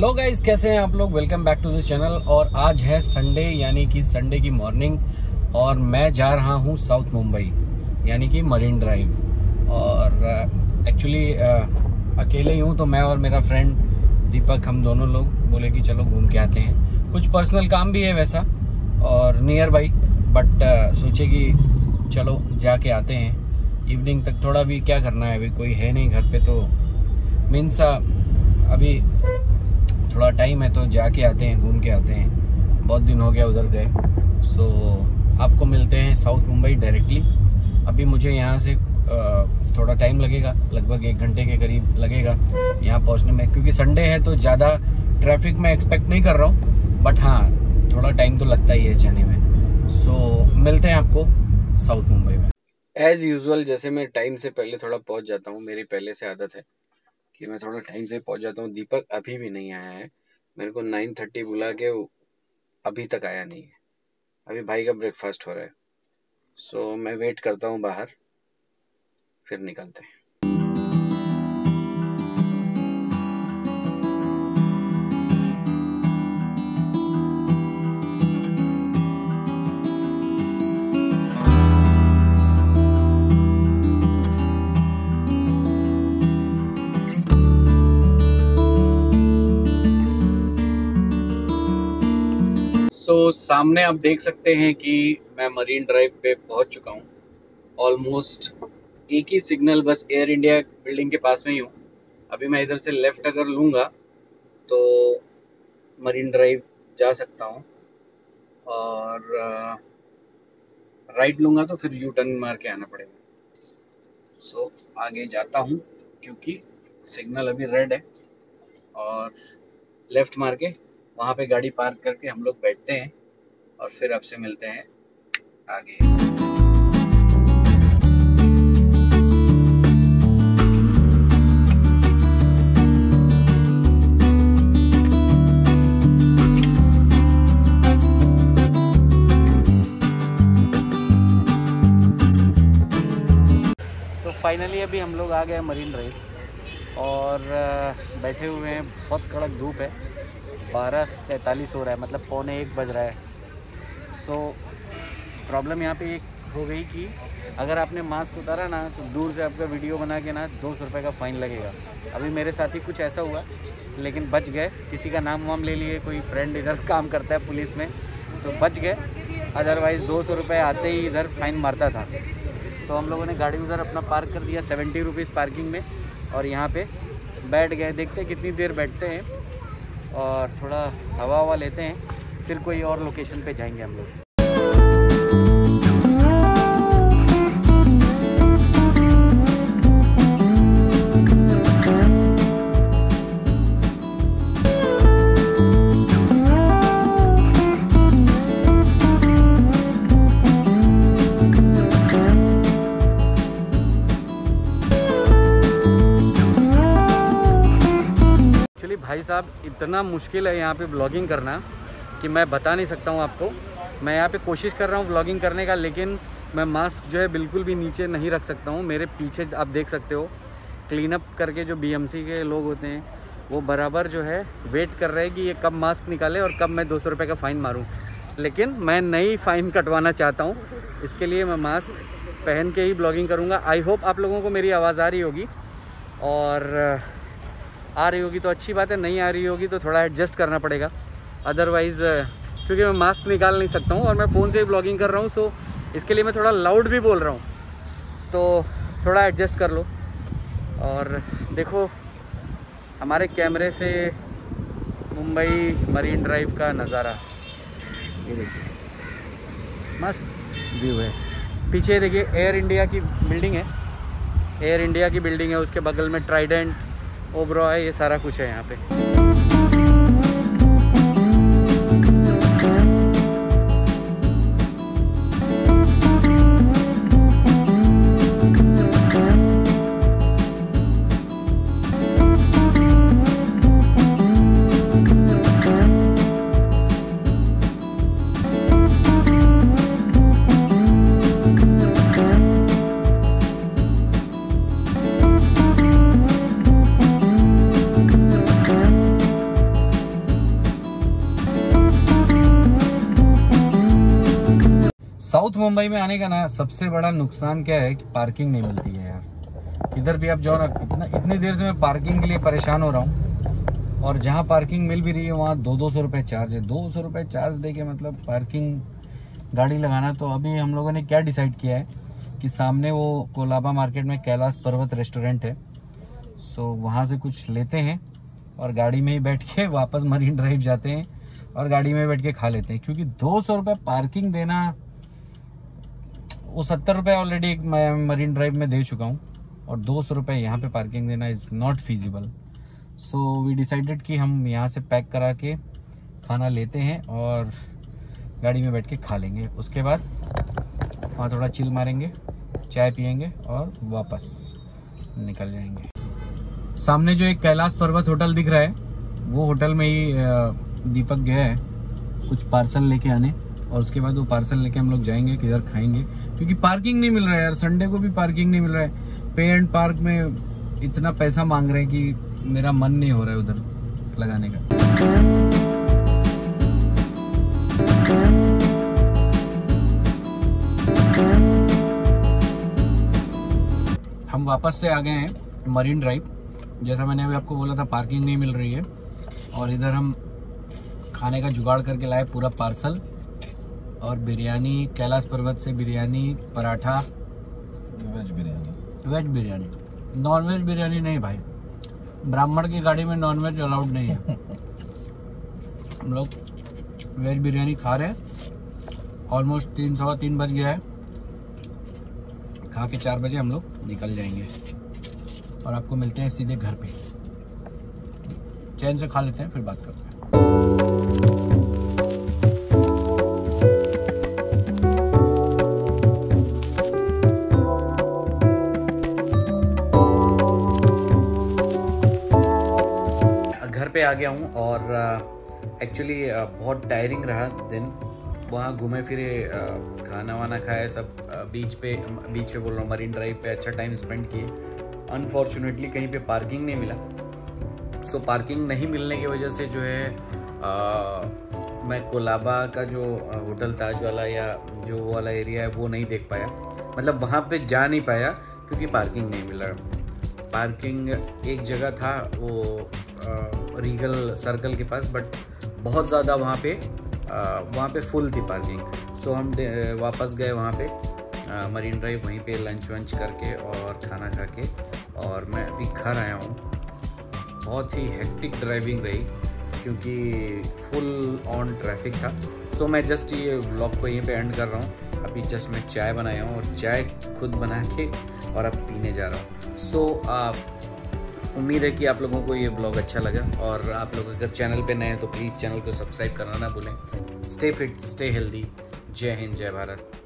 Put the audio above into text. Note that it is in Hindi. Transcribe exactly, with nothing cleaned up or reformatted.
हेलो गाइस, कैसे हैं आप लोग। Welcome back to the channel. और आज है संडे, यानी कि संडे की मॉर्निंग और मैं जा रहा हूं साउथ मुंबई यानी कि मरीन ड्राइव। और एक्चुअली uh, uh, अकेले ही हूं, तो मैं और मेरा फ्रेंड दीपक हम दोनों लोग बोले कि चलो घूम के आते हैं। कुछ पर्सनल काम भी है वैसा और नियर बाई, बट uh, सोचे कि चलो जाके आते हैं। इवनिंग तक थोड़ा भी क्या करना है, अभी कोई है नहीं घर पे, तो मीन्स अभी थोड़ा टाइम है तो जाके आते हैं, घूम के आते हैं। बहुत दिन हो गया उधर गए। सो so, आपको मिलते हैं साउथ मुंबई डायरेक्टली। अभी मुझे यहाँ से थोड़ा टाइम लगेगा, लगभग एक घंटे के करीब लगेगा यहाँ पहुँचने में, क्योंकि संडे है तो ज़्यादा ट्रैफिक मैं एक्सपेक्ट नहीं कर रहा हूँ, बट हाँ थोड़ा टाइम तो लगता ही है जाने में। सो so, मिलते हैं आपको साउथ मुंबई में। एज़ यूजुअल जैसे मैं टाइम से पहले थोड़ा पहुँच जाता हूँ, मेरी पहले से आदत है कि मैं थोड़ा टाइम से पहुंच जाता हूँ। दीपक अभी भी नहीं आया है, मेरे को नाइन थर्टी बुला के अभी तक आया नहीं है। अभी भाई का ब्रेकफास्ट हो रहा है। सो so, मैं वेट करता हूँ बाहर, फिर निकलते हैं। तो सामने आप देख सकते हैं कि मैं मरीन ड्राइव पे पहुंच चुका हूं। ऑलमोस्ट एक ही सिग्नल, बस एयर इंडिया बिल्डिंग के पास में ही हूं। अभी मैं इधर से लेफ्ट अगर लूँगा तो मरीन ड्राइव जा सकता हूं, और राइट लूँगा तो फिर यू टर्न मार के आना पड़ेगा। सो आगे जाता हूं क्योंकि सिग्नल अभी रेड है, और लेफ्ट मार के वहाँ पे गाड़ी पार्क करके हम लोग बैठते हैं और फिर आपसे मिलते हैं आगे। सो फाइनली अभी हम लोग आ गए मरीन ड्राइव और बैठे हुए हैं। बहुत कड़क धूप है, बारह सैंतालीस हो रहा है, मतलब पौने एक बज रहा है। सो प्रॉब्लम यहाँ पे एक हो गई कि अगर आपने मास्क उतारा ना तो दूर से आपका वीडियो बना के ना दो सौ रुपये का फ़ाइन लगेगा। अभी मेरे साथ ही कुछ ऐसा हुआ, लेकिन बच गए। किसी का नाम वाम ले लिए, कोई फ्रेंड इधर काम करता है पुलिस में, तो बच गए। अदरवाइज़ दो सौ रुपये आते ही इधर फ़ाइन मारता था। सो हम लोगों ने गाड़ी उधर अपना पार्क कर दिया सेवेंटी रुपीज़ पार्किंग में, और यहाँ पर बैठ गए। देखते हैं कितनी देर बैठते हैं और थोड़ा हवा हवा लेते हैं, फिर कोई और लोकेशन पे जाएंगे हम लोग। भाई साहब, इतना मुश्किल है यहाँ पे ब्लॉगिंग करना कि मैं बता नहीं सकता हूँ आपको। मैं यहाँ पे कोशिश कर रहा हूँ ब्लॉगिंग करने का, लेकिन मैं मास्क जो है बिल्कुल भी नीचे नहीं रख सकता हूँ। मेरे पीछे आप देख सकते हो, क्लीन अप करके जो बीएमसी के लोग होते हैं वो बराबर जो है वेट कर रहे हैं कि ये कब मास्क निकाले और कब मैं दो सौ रुपये का फ़ाइन मारूँ। लेकिन मैं नहीं फ़ाइन कटवाना चाहता हूँ, इसके लिए मैं मास्क पहन के ही ब्लॉगिंग करूँगा। आई होप आप लोगों को मेरी आवाज़ आ रही होगी, और आ रही होगी तो अच्छी बात है, नहीं आ रही होगी तो थोड़ा एडजस्ट करना पड़ेगा। अदरवाइज़ क्योंकि मैं मास्क निकाल नहीं सकता हूँ और मैं फ़ोन से ही ब्लॉगिंग कर रहा हूँ, सो इसके लिए मैं थोड़ा लाउड भी बोल रहा हूँ, तो थोड़ा एडजस्ट कर लो। और देखो हमारे कैमरे से मुंबई मरीन ड्राइव का नज़ारा, ये देखिए मस्त व्यू है। पीछे देखिए एयर इंडिया की बिल्डिंग है, एयर इंडिया की बिल्डिंग है, उसके बगल में ट्राइडेंट, ओबरॉय, ये सारा कुछ है यहाँ पे। साउथ मुंबई में आने का ना सबसे बड़ा नुकसान क्या है कि पार्किंग नहीं मिलती है यार। इधर भी आप जाओ ना, इतना इतनी देर से मैं पार्किंग के लिए परेशान हो रहा हूँ, और जहाँ पार्किंग मिल भी रही है वहाँ दो दो सौ रुपये चार्ज है। दो सौ रुपये चार्ज दे के मतलब पार्किंग गाड़ी लगाना। तो अभी हम लोगों ने क्या डिसाइड किया है कि सामने वो कोलाबा मार्केट में कैलाश पर्वत रेस्टोरेंट है, सो वहाँ से कुछ लेते हैं और गाड़ी में ही बैठ के वापस मरीन ड्राइव जाते हैं और गाड़ी में बैठ के खा लेते हैं। क्योंकि दो सौ रुपये पार्किंग देना, वो सत्तर रुपये ऑलरेडी मैं मरीन ड्राइव में दे चुका हूँ, और दो सौ रुपये यहाँ पे पार्किंग देना is not feasible. So we decided कि हम यहाँ से पैक करा के खाना लेते हैं और गाड़ी में बैठ के खा लेंगे। उसके बाद वहाँ थोड़ा चिल मारेंगे, चाय पियेंगे और वापस निकल जाएंगे। सामने जो एक कैलाश पर्वत होटल दिख रहा है, वो होटल में ही दीपक गया है कुछ पार्सल लेके आने, और उसके बाद वो पार्सल लेके हम लोग जाएंगे किधर खाएंगे, क्योंकि पार्किंग नहीं मिल रहा है यार। संडे को भी पार्किंग नहीं मिल रहा है। पे एंड पार्क में इतना पैसा मांग रहे हैं कि मेरा मन नहीं हो रहा है उधर लगाने का। हम वापस से आ गए हैं मरीन ड्राइव। जैसा मैंने अभी आपको बोला था, पार्किंग नहीं मिल रही है, और इधर हम खाने का जुगाड़ करके लाए पूरा पार्सल, और बिरयानी, कैलाश पर्वत से biryani, paratha, veg biryani. Veg biryani, non veg biryani नहीं भाई, ब्राह्मण की गाड़ी में नॉन वेज अलाउड नहीं है। हम लोग वेज बिरयानी खा रहे हैं। ऑलमोस्ट तीन सवा तीन बज गया है। खा के चार बजे हम लोग निकल जाएंगे और आपको मिलते हैं सीधे घर पे। चैन से खा लेते हैं, फिर बात करते हैं। घर पे आ गया हूँ, और एक्चुअली बहुत टायरिंग रहा दिन। वहाँ घूमे फिरे, खाना वाना खाया, सब बीच पे बीच पे बोल रहा हूँ मरीन ड्राइव पे अच्छा टाइम स्पेंड किए। अनफॉर्चुनेटली कहीं पे पार्किंग नहीं मिला। सो so, पार्किंग नहीं मिलने की वजह से जो है आ, मैं कोलाबा का जो होटल ताज वाला या जो वो वाला एरिया है वो नहीं देख पाया, मतलब वहाँ पे जा नहीं पाया क्योंकि पार्किंग नहीं मिला। पार्किंग एक जगह था वो आ, रीगल सर्कल के पास, बट बहुत ज़्यादा वहाँ पे वहाँ पे फुल थी पार्किंग। सो so, हम वापस गए वहाँ पे मरीन ड्राइव, वहीं पे लंच वंच करके और खाना खा के, और मैं अभी घर आया हूँ। बहुत ही हेक्टिक ड्राइविंग रही क्योंकि फुल ऑन ट्रैफिक था। सो so, मैं जस्ट ये व्लॉग को यहीं पे एंड कर रहा हूँ। अभी जस्ट मैं चाय बनाया हूँ और चाय खुद बना के और अब पीने जा रहा हूँ। सो so, उम्मीद है कि आप लोगों को ये व्लॉग अच्छा लगा, और आप लोग अगर चैनल पे नए हैं तो प्लीज़ चैनल को सब्सक्राइब करना ना भूलें। Stay fit, stay healthy. जय हिंद, जय भारत।